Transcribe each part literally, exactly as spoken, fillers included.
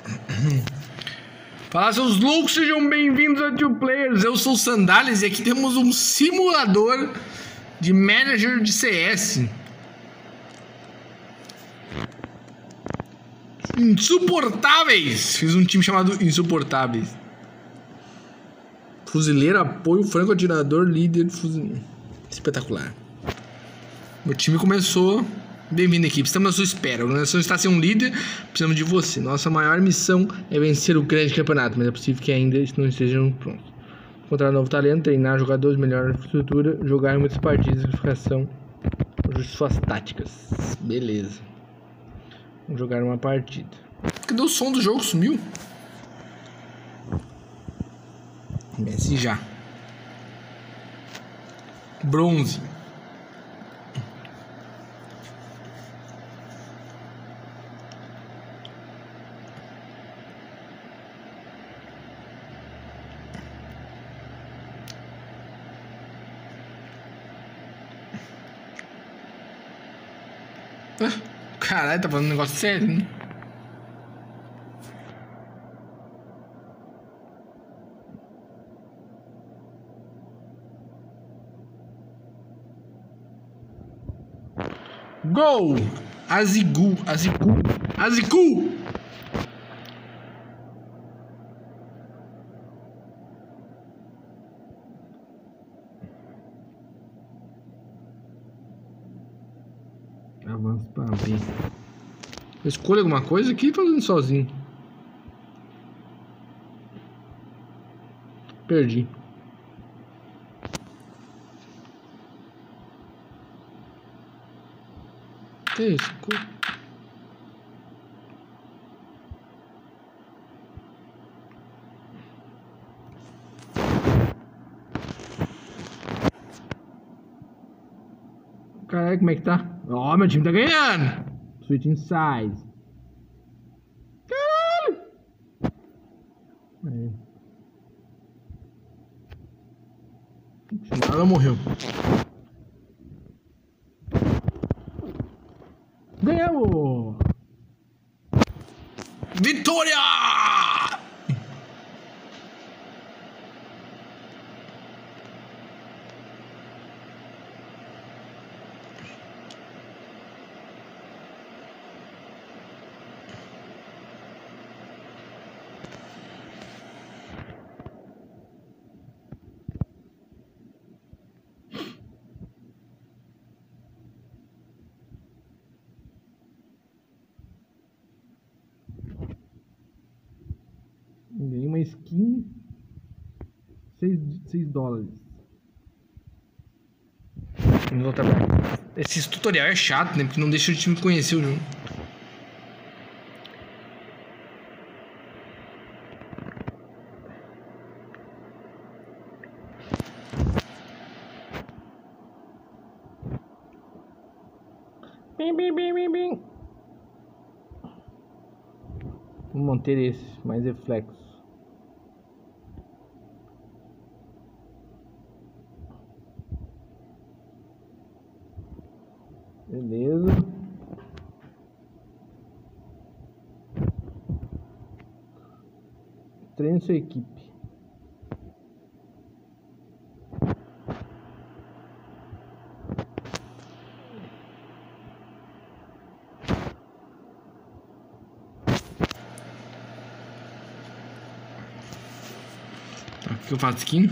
Fala, seus loucos, sejam bem-vindos a Two Players. Eu sou o Sandales e aqui temos um simulador de manager de C S. Insuportáveis. Fiz um time chamado Insuportáveis. Fuzileiro, apoio, franco atirador, líder, fuzileiro. Espetacular. Meu time começou. Bem-vindo, equipe. Estamos à sua espera. A organização está sem um líder. Precisamos de você. Nossa maior missão é vencer o grande campeonato, mas é possível que ainda não estejam prontos. Encontrar novo talento, treinar jogadores, melhorar a infraestrutura, jogar em muitas partidas, classificação, ajustar suas táticas. Beleza. Vamos jogar uma partida. Cadê o som do jogo? Sumiu? Messi já. Bronze. Caralho, tá falando um negócio sério, né? Gol! Azigu, Azigu, Azigu! Avança para B. Eu escolho alguma coisa aqui fazendo sozinho. Perdi. Que isso? Caralho, como é que tá? Ó, oh, meu time tá ganhando! Switch inside. Caralho! Aí. Nada morreu. Ganhamos! Vitória! Ganhei uma skin seis dólares. Esse tutorial é chato, né? Porque não deixa o time conhecer o jogo. Bim, bim, bim, bim, bim. Vou manter esse, mais reflexo. Beleza. Treine sua equipe. Tá, o que eu faço aqui?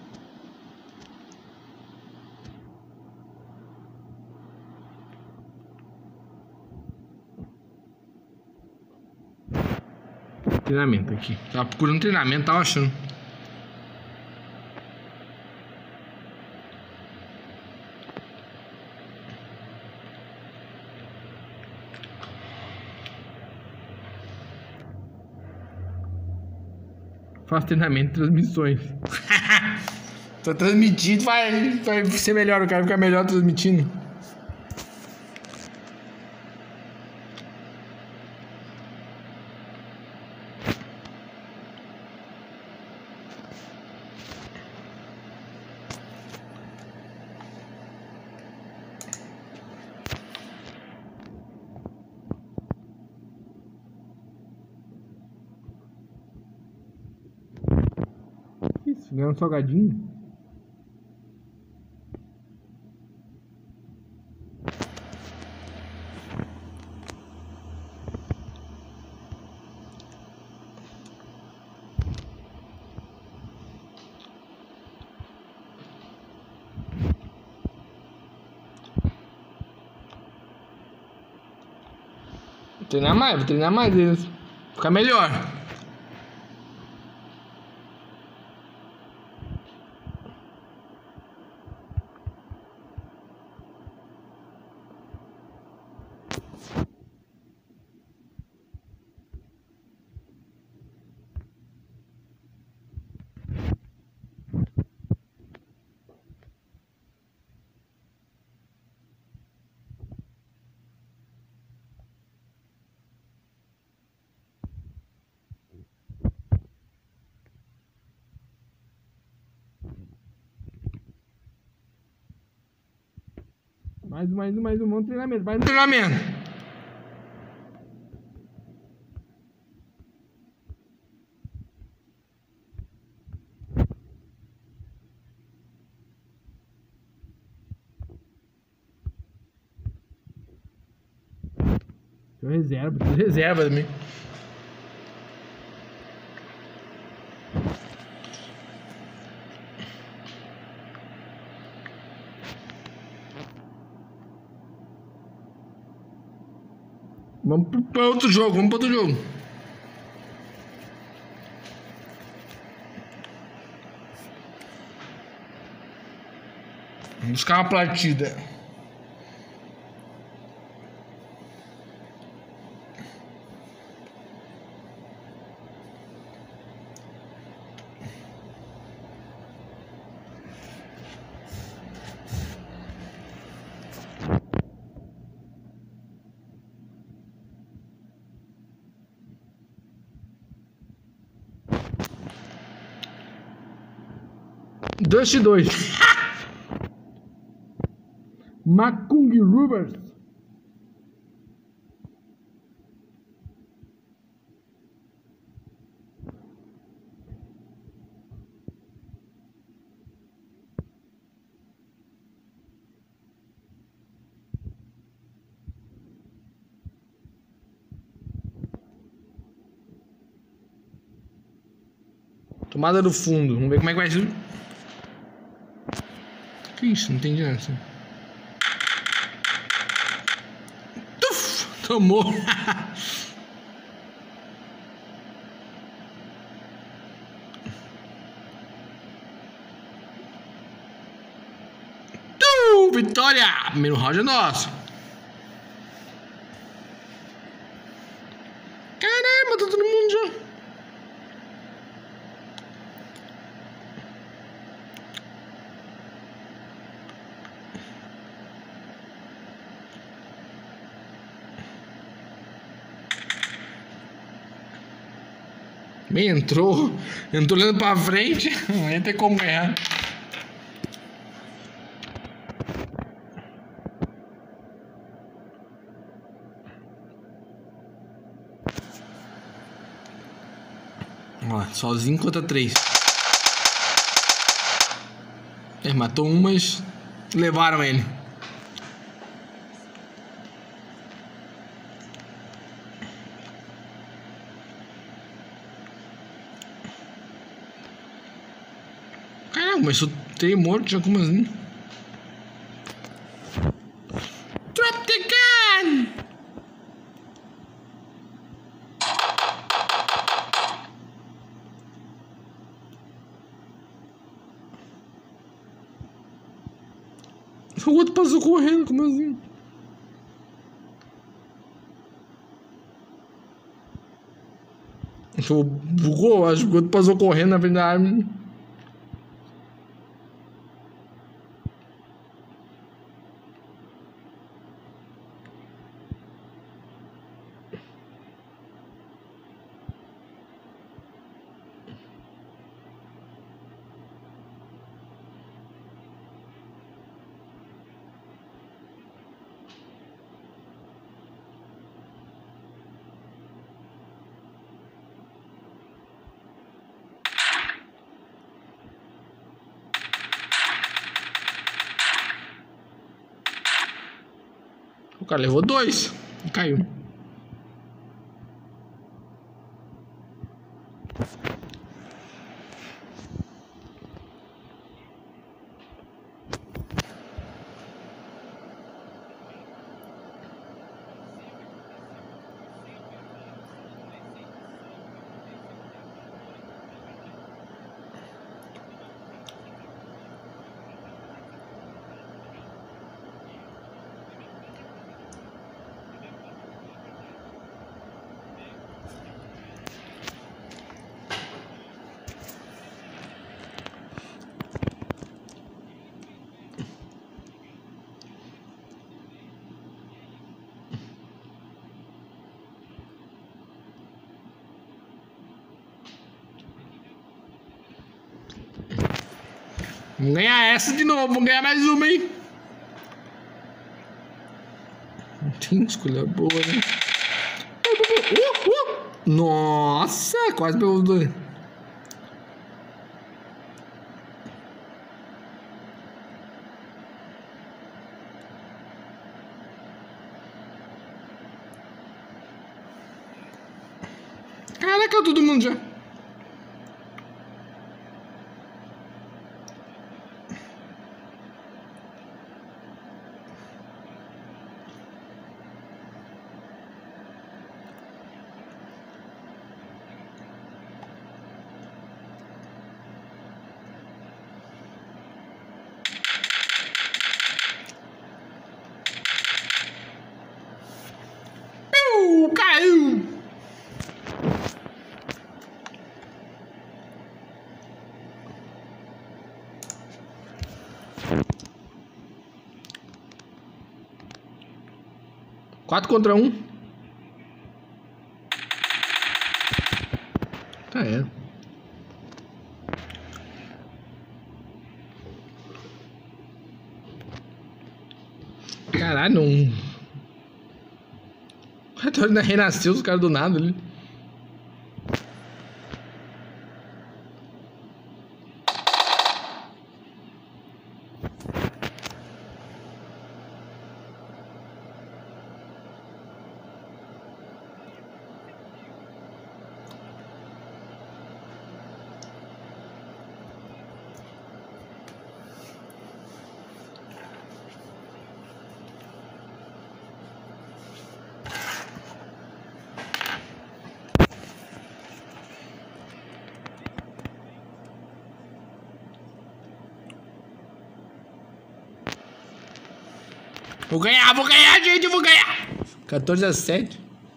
Treinamento aqui. Tava procurando treinamento, tava achando. Faço treinamento de transmissões. Tô transmitindo, vai, vai ser melhor, o cara ficar melhor transmitindo. Que isso? Ganhou um salgadinho? Vou treinar mais, vou treinar mais eles. Ficar melhor. Mais um, mais um, mais um, vamos treinamento, mais um treinamento. Tem reserva, tem reserva também. Vamos para outro jogo, vamos para outro jogo. Vamos buscar uma partida. Dust dois. Macung Rivers. Tomada do fundo. Vamos ver como é que vai ser. Que isso? Não entendi nada. Tuf! Tomou. Tu! Vitória! Primeiro round é nosso. Caramba, tá todo mundo já. Bem, entrou, entrou olhando pra frente, não ia ter como ganhar. Ó, sozinho contra três. É, matou um, mas levaram ele. Caramba, mas eu tenho morto já, como assim? Drop the gun! O outro passou correndo, como assim? Bugou, acho que o outro passou correndo na frente da arma. O cara levou dois e caiu. Vamos ganhar essa de novo, vamos ganhar mais uma, hein? Tem escolha boa, né? Uh, uh. Nossa, quase pegou os dois. Caraca, todo mundo já. Piu, caiu. Quatro contra um. Tá, é. Caralho, não. O Retor ainda renasceu os caras do nada ali. Vou ganhar, vou ganhar, gente, vou ganhar. quatorze a sete.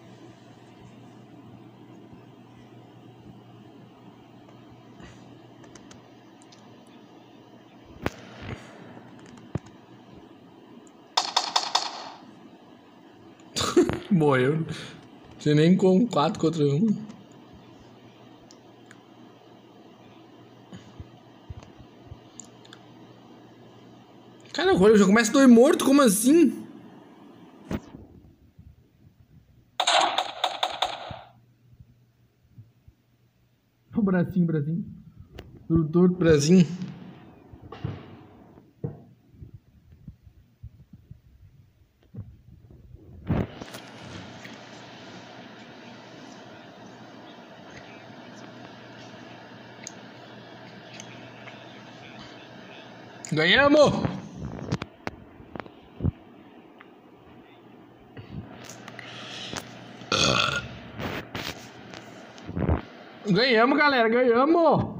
Morreu. Você nem com quatro contra um. Cara, agora eu já começo dois mortos, como assim? O bracinho, bracinho. Tudo torto, bracinho. Ganhamos! Ganhamos, galera, ganhamos!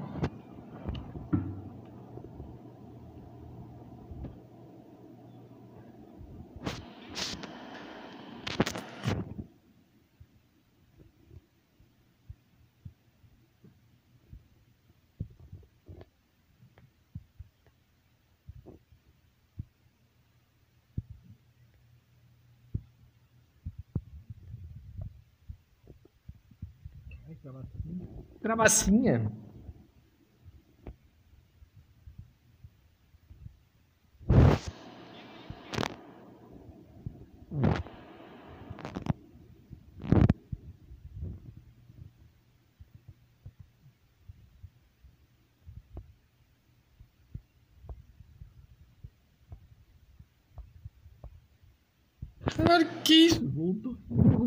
Travassinha. Caralho, que isso? Voltou.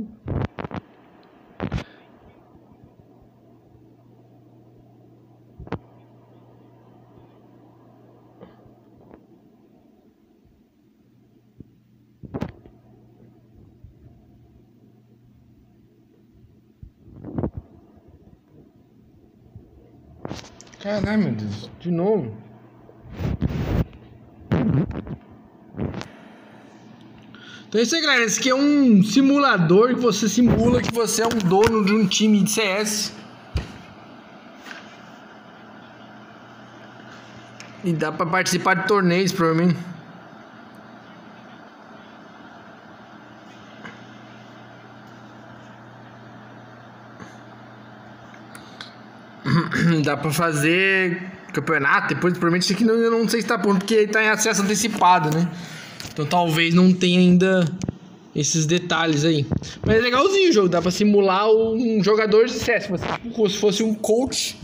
Caralho, meu Deus. De novo. Então é isso aí, galera. Esse aqui é um simulador que você simula que você é um dono de um time de C S. E dá pra participar de torneios, provavelmente. Dá pra fazer campeonato. Depois, provavelmente, isso aqui não, eu não sei se tá pronto, porque tá em acesso antecipado, né? Então talvez não tenha ainda esses detalhes aí. Mas é legalzinho o jogo, dá pra simular um jogador de C S. Tipo, se fosse um coach